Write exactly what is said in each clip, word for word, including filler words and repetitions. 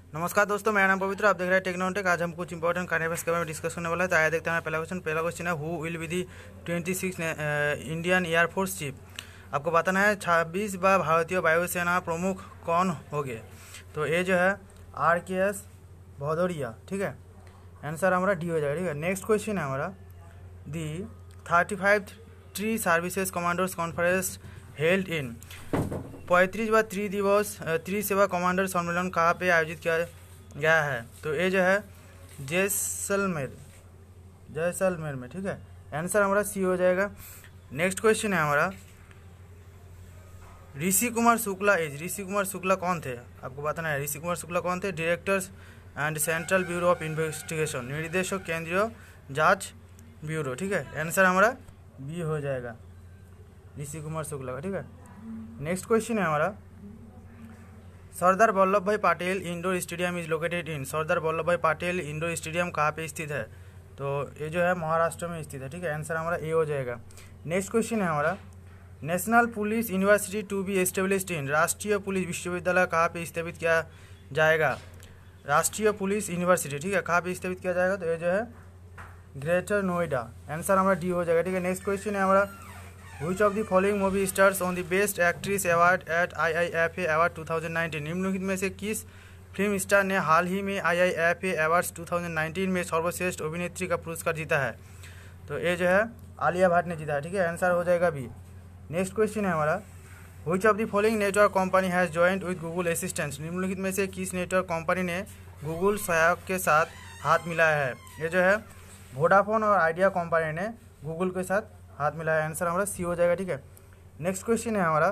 नमस्कार दोस्तों, मेरा नाम पवित्र, आप देख रहे हैं टेक्नोटेक। आज हम कुछ इंपॉर्टेंट करंट अफेयर्स के बारे में डिस्कस करने वाला है। तो आइए देखते हैं पहला क्वेश्चन। पहला क्वेश्चन है, who will be the twenty six Indian air force chief. आपको बताना है छब्बीस बार भारतीय वायुसेना प्रमुख कौन होंगे। तो ये जो है आर के एस भदौरिया, ठीक है। आंसर हमारा डी हो जाएगा, ठीक है। नेक्स्ट क्वेश्चन है हमारा, the thirty five tri services commanders conference held in. पैंतीस बार त्रिदिवस त्रिसेवा कमांडर सम्मेलन कहाँ पे आयोजित किया गया है। तो ये जो है जैसलमेर जैसलमेर में, ठीक है। आंसर हमारा सी हो जाएगा। नेक्स्ट क्वेश्चन है हमारा, ऋषि कुमार शुक्ला एज ऋषि कुमार शुक्ला कौन थे। आपको बताना है ऋषि कुमार शुक्ला कौन थे। Directors and central bureau of investigation, निर्देशक केंद्रीय जांच ब्यूरो, ठीक है। आंसर हमारा बी हो जाएगा, ऋषि कुमार शुक्ला का, ठीक है। नेक्स्ट क्वेश्चन है हमारा, Sardar Vallabh Bhai Patel indoor stadium is located in. Sardar Vallabh Bhai Patel indoor stadium कहाँ पे स्थित है। तो ये जो है महाराष्ट्र में स्थित है, ठीक है। आंसर हमारा ए हो जाएगा। नेक्स्ट क्वेश्चन है हमारा, national police university to be established in. राष्ट्रीय पुलिस विश्वविद्यालय कहाँ पे स्थापित किया जाएगा। राष्ट्रीय पुलिस यूनिवर्सिटी, ठीक है, कहाँ पे स्थापित किया जाएगा। तो ये जो है ग्रेटर नोएडा। आंसर हमारा डी हो जाएगा, ठीक है। नेक्स्ट क्वेश्चन है हमारा, Which of the following movie stars on the Best Actress Award at I I F A Award two thousand nineteen. निम्नलिखित में से किस फिल्म स्टार ने हाल ही में I I F A Awards two thousand nineteen में सर्वश्रेष्ठ अभिनेत्री का पुरस्कार जीता है। तो ये जो है आलिया भट्ट ने जीता है, ठीक है। आंसर हो जाएगा बी। नेक्स्ट क्वेश्चन है हमारा, Which of the following network company has joint with Google Assistant. निम्नलिखित में से किस नेटवर्क कंपनी ने गूगल सहायक के साथ हाथ मिलाया है। ये जो है वोडाफोन और आइडिया कंपनी ने गूगल के साथ हाथ मिलाया। आंसर हमारा सी हो जाएगा, ठीक है। नेक्स्ट क्वेश्चन है हमारा,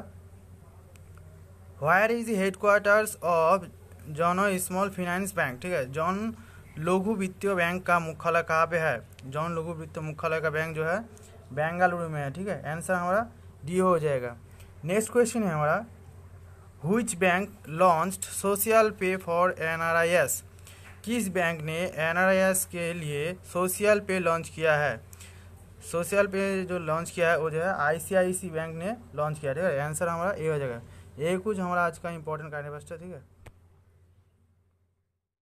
where is headquarters of Jana small finance bank, ठीक है। जॉन लघु वित्तीय बैंक का मुख्यालय कहाँ पे है। जॉन लघु वित्तीय मुख्यालय का बैंक जो है बेंगलुरु में है, ठीक है। आंसर हमारा डी हो जाएगा। नेक्स्ट क्वेश्चन है हमारा, which bank launched social pay for N R I S. किस बैंक ने एन आर आई एस के लिए सोशल पे लॉन्च किया है। सोशल पे जो लॉन्च किया है वो जो है आई सी आई सी बैंक ने लॉन्च किया है, ठीक है। आंसर हमारा ए हो जाएगा। ये कुछ हमारा आज का इंपॉर्टेंट कार्य, ठीक है।